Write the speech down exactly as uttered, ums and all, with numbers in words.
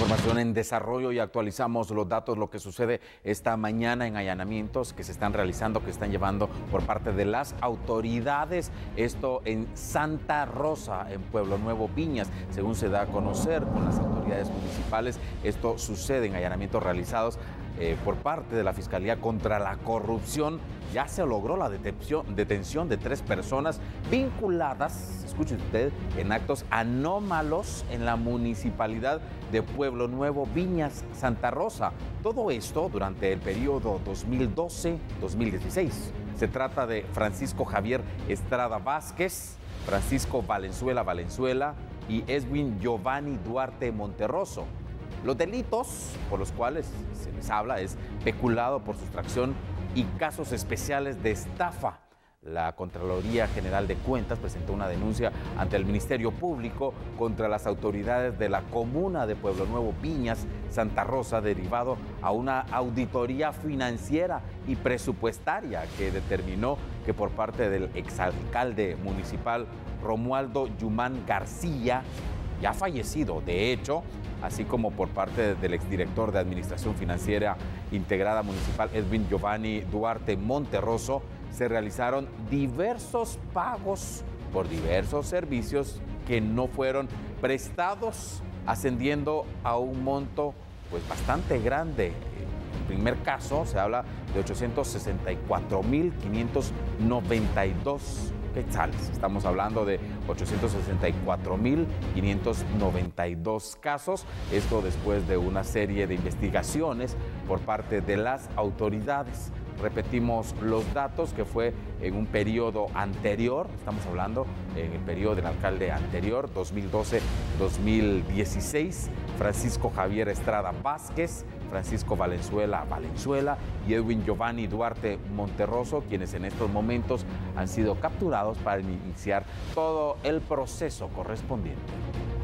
Información en desarrollo y actualizamos los datos, lo que sucede esta mañana en allanamientos que se están realizando, que están llevando por parte de las autoridades. Esto en Santa Rosa, en Pueblo Nuevo, Viñas, según se da a conocer con las autoridades municipales. Esto sucede en allanamientos realizados eh, por parte de la Fiscalía contra la Corrupción. Ya se logró la detención, detención de tres personas vinculadas, escuche usted, en actos anómalos en la municipalidad de Pueblo Nuevo, Viñas, Santa Rosa. Todo esto durante el periodo dos mil doce a dos mil dieciséis. Se trata de Francisco Javier Estrada Vázquez, Francisco Valenzuela Valenzuela y Edwin Giovanni Duarte Monterroso. Los delitos por los cuales se les habla es peculado por sustracción y casos especiales de estafa. La Contraloría General de Cuentas presentó una denuncia ante el Ministerio Público contra las autoridades de la comuna de Pueblo Nuevo, Viñas, Santa Rosa, derivado a una auditoría financiera y presupuestaria que determinó que por parte del exalcalde municipal Romualdo Yumán García, ya fallecido de hecho, así como por parte del exdirector de Administración Financiera Integrada Municipal Edwin Giovanni Duarte Monterroso, se realizaron diversos pagos por diversos servicios que no fueron prestados, ascendiendo a un monto pues bastante grande. En el primer caso se habla de ochocientos sesenta y cuatro mil quinientos noventa y dos quetzales. Estamos hablando de ochocientos sesenta y cuatro mil quinientos noventa y dos casos. Esto después de una serie de investigaciones por parte de las autoridades. Repetimos los datos, que fue en un periodo anterior, estamos hablando en el periodo del alcalde anterior, dos mil doce a dos mil dieciséis, Francisco Javier Estrada Vázquez, Francisco Valenzuela Valenzuela y Edwin Giovanni Duarte Monterroso, quienes en estos momentos han sido capturados para iniciar todo el proceso correspondiente.